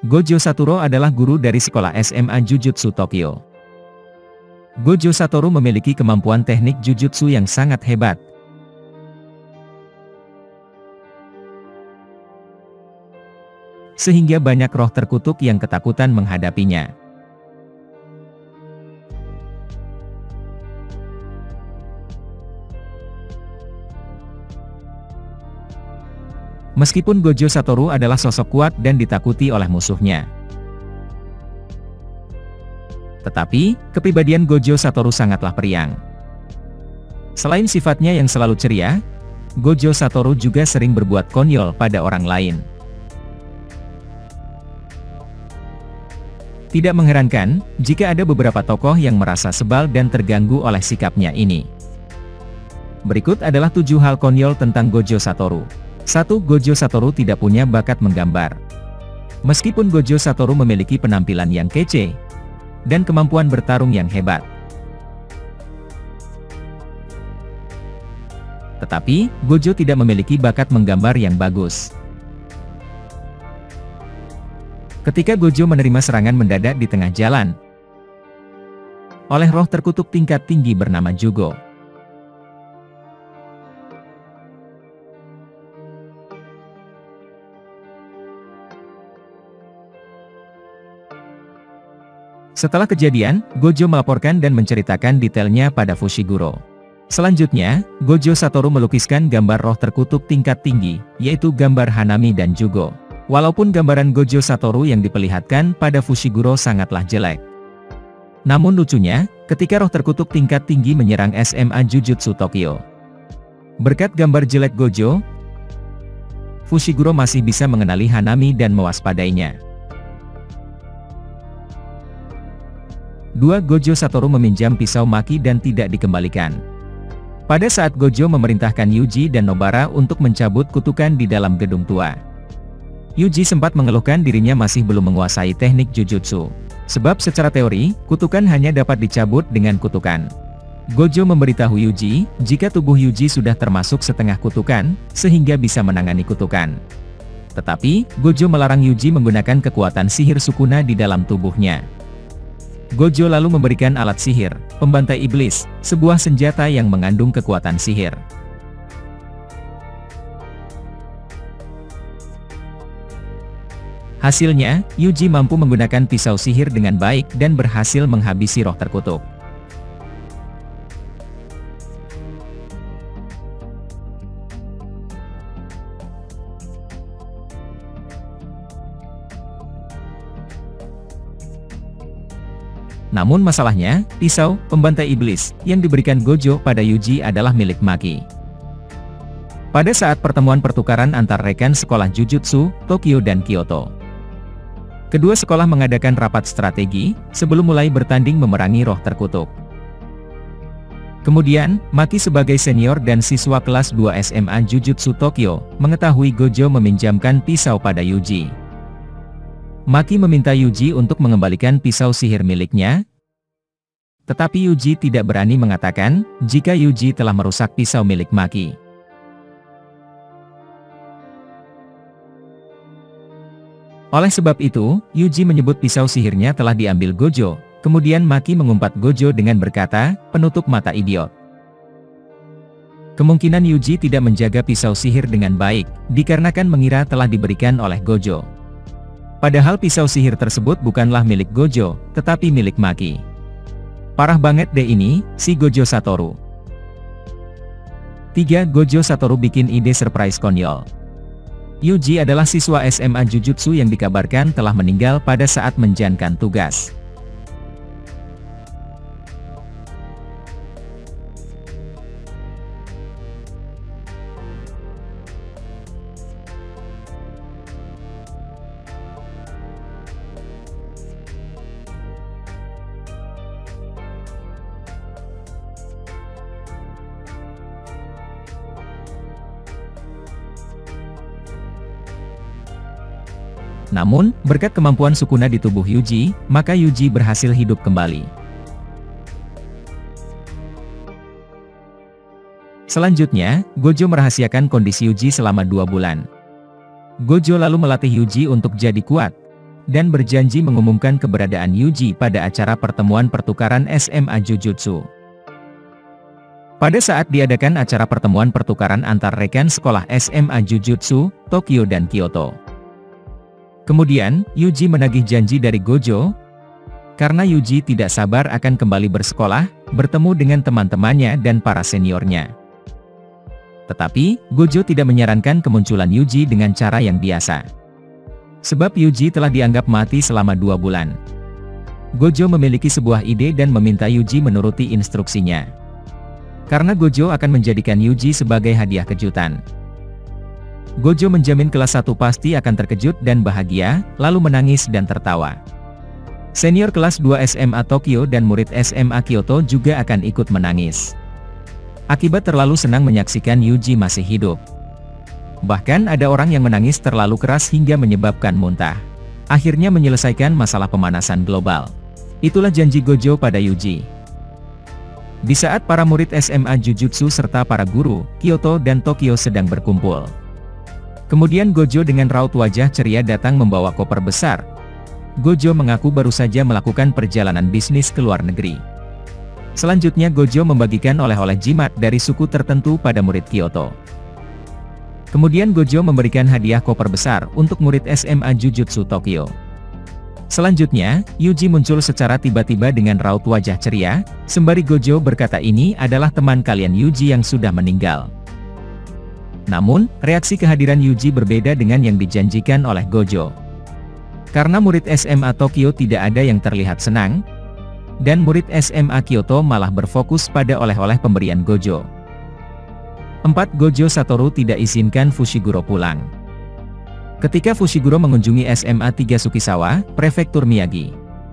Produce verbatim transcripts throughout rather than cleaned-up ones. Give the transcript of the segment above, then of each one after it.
Gojo Satoru adalah guru dari sekolah S M A Jujutsu Tokyo. Gojo Satoru memiliki kemampuan teknik jujutsu yang sangat hebat. Sehingga banyak roh terkutuk yang ketakutan menghadapinya. Meskipun Gojo Satoru adalah sosok kuat dan ditakuti oleh musuhnya, tetapi, kepribadian Gojo Satoru sangatlah periang. Selain sifatnya yang selalu ceria, Gojo Satoru juga sering berbuat konyol pada orang lain. Tidak mengherankan, jika ada beberapa tokoh yang merasa sebal dan terganggu oleh sikapnya ini. Berikut adalah tujuh hal konyol tentang Gojo Satoru. satu. Gojo Satoru tidak punya bakat menggambar. Meskipun Gojo Satoru memiliki penampilan yang kece dan kemampuan bertarung yang hebat, tetapi Gojo tidak memiliki bakat menggambar yang bagus. Ketika Gojo menerima serangan mendadak di tengah jalan oleh roh terkutuk tingkat tinggi bernama Jugo, setelah kejadian, Gojo melaporkan dan menceritakan detailnya pada Fushiguro. Selanjutnya, Gojo Satoru melukiskan gambar roh terkutuk tingkat tinggi, yaitu gambar Hanami dan Jugo. Walaupun gambaran Gojo Satoru yang diperlihatkan pada Fushiguro sangatlah jelek. Namun lucunya, ketika roh terkutuk tingkat tinggi menyerang S M A Jujutsu Tokyo, berkat gambar jelek Gojo, Fushiguro masih bisa mengenali Hanami dan mewaspadainya. dua. Gojo Satoru meminjam pisau maki dan tidak dikembalikan. Pada saat Gojo memerintahkan Yuji dan Nobara untuk mencabut kutukan di dalam gedung tua, Yuji sempat mengeluhkan dirinya masih belum menguasai teknik jujutsu. Sebab secara teori, kutukan hanya dapat dicabut dengan kutukan. Gojo memberitahu Yuji, jika tubuh Yuji sudah termasuk setengah kutukan, sehingga bisa menangani kutukan. Tetapi, Gojo melarang Yuji menggunakan kekuatan sihir Sukuna di dalam tubuhnya. Gojo lalu memberikan alat sihir, pembantai iblis, sebuah senjata yang mengandung kekuatan sihir. Hasilnya, Yuji mampu menggunakan pisau sihir dengan baik dan berhasil menghabisi roh terkutuk. Namun masalahnya, pisau, pembantai iblis, yang diberikan Gojo pada Yuji adalah milik Maki. Pada saat pertemuan pertukaran antar rekan sekolah Jujutsu, Tokyo dan Kyoto, kedua sekolah mengadakan rapat strategi, sebelum mulai bertanding memerangi roh terkutuk. Kemudian, Maki sebagai senior dan siswa kelas dua S M A Jujutsu Tokyo, mengetahui Gojo meminjamkan pisau pada Yuji. Maki meminta Yuji untuk mengembalikan pisau sihir miliknya, tetapi Yuji tidak berani mengatakan, jika Yuji telah merusak pisau milik Maki. Oleh sebab itu, Yuji menyebut pisau sihirnya telah diambil Gojo, kemudian Maki mengumpat Gojo dengan berkata, penutup mata idiot. Kemungkinan Yuji tidak menjaga pisau sihir dengan baik, dikarenakan mengira telah diberikan oleh Gojo. Padahal pisau sihir tersebut bukanlah milik Gojo, tetapi milik Maki. Parah banget deh ini, si Gojo Satoru. tiga. Gojo Satoru bikin ide surprise konyol. Yuji adalah siswa S M A Jujutsu yang dikabarkan telah meninggal pada saat menjalankan tugas. Namun, berkat kemampuan Sukuna di tubuh Yuji, maka Yuji berhasil hidup kembali. Selanjutnya, Gojo merahasiakan kondisi Yuji selama dua bulan. Gojo lalu melatih Yuji untuk jadi kuat, dan berjanji mengumumkan keberadaan Yuji pada acara pertemuan pertukaran S M A Jujutsu. Pada saat diadakan acara pertemuan pertukaran antar rekan sekolah S M A Jujutsu, Tokyo dan Kyoto. Kemudian, Yuji menagih janji dari Gojo, karena Yuji tidak sabar akan kembali bersekolah, bertemu dengan teman-temannya dan para seniornya. Tetapi, Gojo tidak menyarankan kemunculan Yuji dengan cara yang biasa. Sebab Yuji telah dianggap mati selama dua bulan. Gojo memiliki sebuah ide dan meminta Yuji menuruti instruksinya. Karena Gojo akan menjadikan Yuji sebagai hadiah kejutan. Gojo menjamin kelas satu pasti akan terkejut dan bahagia, lalu menangis dan tertawa. Senior kelas dua S M A Tokyo dan murid S M A Kyoto juga akan ikut menangis. Akibat terlalu senang menyaksikan Yuji masih hidup. Bahkan ada orang yang menangis terlalu keras hingga menyebabkan muntah. Akhirnya menyelesaikan masalah pemanasan global. Itulah janji Gojo pada Yuji. Di saat para murid S M A Jujutsu serta para guru, Kyoto dan Tokyo sedang berkumpul. Kemudian Gojo dengan raut wajah ceria datang membawa koper besar. Gojo mengaku baru saja melakukan perjalanan bisnis ke luar negeri. Selanjutnya Gojo membagikan oleh-oleh jimat dari suku tertentu pada murid Kyoto. Kemudian Gojo memberikan hadiah koper besar untuk murid S M A Jujutsu Tokyo. Selanjutnya, Yuji muncul secara tiba-tiba dengan raut wajah ceria, sembari Gojo berkata ini adalah teman kalian Yuji yang sudah meninggal. Namun, reaksi kehadiran Yuji berbeda dengan yang dijanjikan oleh Gojo. Karena murid S M A Tokyo tidak ada yang terlihat senang, dan murid S M A Kyoto malah berfokus pada oleh-oleh pemberian Gojo. empat Gojo Satoru tidak izinkan Fushiguro pulang. Ketika Fushiguro mengunjungi S M A tiga Sukisawa, Prefektur Miyagi.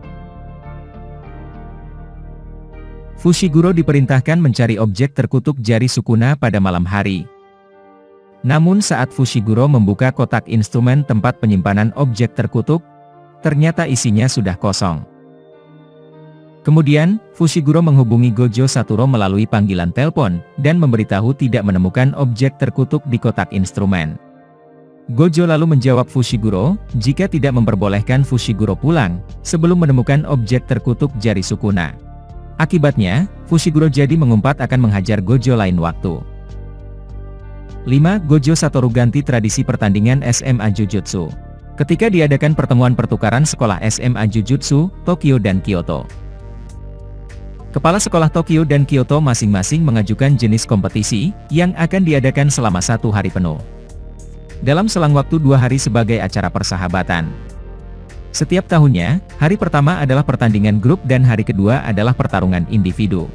Fushiguro diperintahkan mencari objek terkutuk jari Sukuna pada malam hari. Namun saat Fushiguro membuka kotak instrumen tempat penyimpanan objek terkutuk, ternyata isinya sudah kosong. Kemudian, Fushiguro menghubungi Gojo Satoru melalui panggilan telepon, dan memberitahu tidak menemukan objek terkutuk di kotak instrumen. Gojo lalu menjawab Fushiguro, jika tidak memperbolehkan Fushiguro pulang, sebelum menemukan objek terkutuk jari Sukuna. Akibatnya, Fushiguro jadi mengumpat akan menghajar Gojo lain waktu. lima Gojo Satoru ganti tradisi pertandingan S M A Jujutsu. Ketika diadakan pertemuan pertukaran sekolah S M A Jujutsu, Tokyo dan Kyoto. Kepala sekolah Tokyo dan Kyoto masing-masing mengajukan jenis kompetisi, yang akan diadakan selama satu hari penuh. Dalam selang waktu dua hari sebagai acara persahabatan. Setiap tahunnya, hari pertama adalah pertandingan grup dan hari kedua adalah pertarungan individu.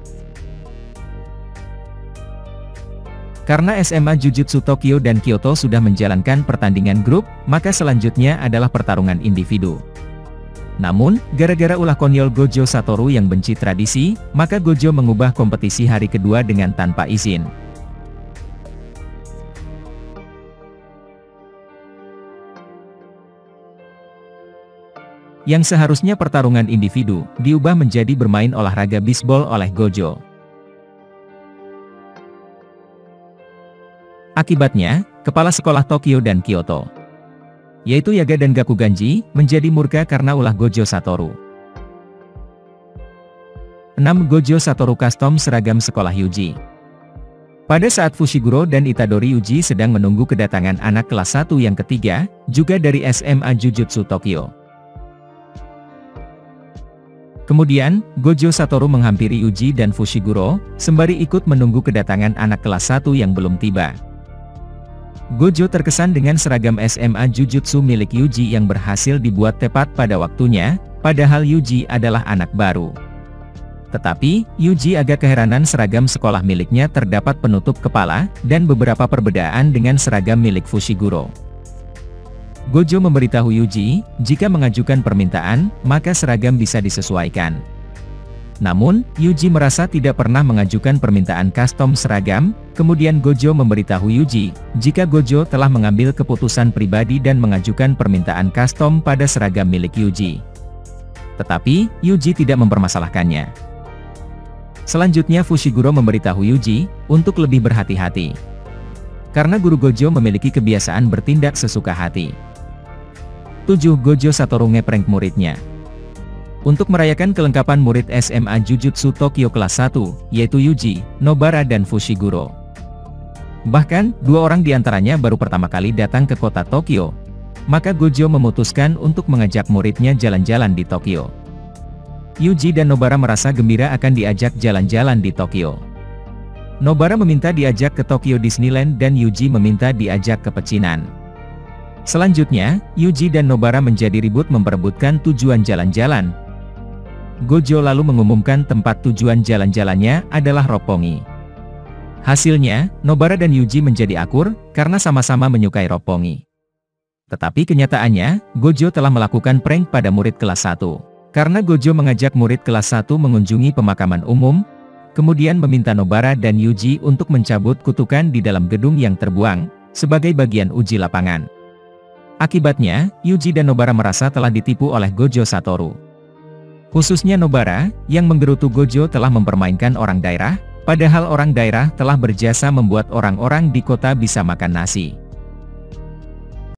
Karena S M A Jujutsu Tokyo dan Kyoto sudah menjalankan pertandingan grup, maka selanjutnya adalah pertarungan individu. Namun, gara-gara ulah konyol Gojo Satoru yang benci tradisi, maka Gojo mengubah kompetisi hari kedua dengan tanpa izin. Yang seharusnya pertarungan individu, diubah menjadi bermain olahraga bisbol oleh Gojo. Akibatnya, kepala sekolah Tokyo dan Kyoto, yaitu Yaga dan Gakuganji, menjadi murka karena ulah Gojo Satoru. enam Gojo Satoru custom seragam sekolah Yuji. Pada saat Fushiguro dan Itadori Yuji sedang menunggu kedatangan anak kelas satu yang ketiga, juga dari S M A Jujutsu Tokyo. Kemudian, Gojo Satoru menghampiri Yuji dan Fushiguro, sembari ikut menunggu kedatangan anak kelas satu yang belum tiba. Gojo terkesan dengan seragam S M A Jujutsu milik Yuji yang berhasil dibuat tepat pada waktunya, padahal Yuji adalah anak baru. Tetapi, Yuji agak keheranan seragam sekolah miliknya terdapat penutup kepala, dan beberapa perbedaan dengan seragam milik Fushiguro. Gojo memberitahu Yuji, jika mengajukan permintaan, maka seragam bisa disesuaikan. Namun, Yuji merasa tidak pernah mengajukan permintaan custom seragam, kemudian Gojo memberitahu Yuji, jika Gojo telah mengambil keputusan pribadi dan mengajukan permintaan custom pada seragam milik Yuji. Tetapi, Yuji tidak mempermasalahkannya. Selanjutnya Fushiguro memberitahu Yuji, untuk lebih berhati-hati. Karena guru Gojo memiliki kebiasaan bertindak sesuka hati. tujuh Gojo Satoru ngeprank muridnya. Untuk merayakan kelengkapan murid S M A Jujutsu Tokyo kelas satu, yaitu Yuji, Nobara dan Fushiguro. Bahkan, dua orang diantaranya baru pertama kali datang ke kota Tokyo. Maka Gojo memutuskan untuk mengajak muridnya jalan-jalan di Tokyo. Yuji dan Nobara merasa gembira akan diajak jalan-jalan di Tokyo. Nobara meminta diajak ke Tokyo Disneyland dan Yuji meminta diajak ke pecinan. Selanjutnya, Yuji dan Nobara menjadi ribut memperebutkan tujuan jalan-jalan. Gojo lalu mengumumkan tempat tujuan jalan-jalannya adalah Roppongi. Hasilnya, Nobara dan Yuji menjadi akur, karena sama-sama menyukai Roppongi. Tetapi kenyataannya, Gojo telah melakukan prank pada murid kelas satu. Karena Gojo mengajak murid kelas satu mengunjungi pemakaman umum, kemudian meminta Nobara dan Yuji untuk mencabut kutukan di dalam gedung yang terbuang, sebagai bagian uji lapangan. Akibatnya, Yuji dan Nobara merasa telah ditipu oleh Gojo Satoru. Khususnya Nobara, yang menggerutu Gojo telah mempermainkan orang daerah, padahal orang daerah telah berjasa membuat orang-orang di kota bisa makan nasi.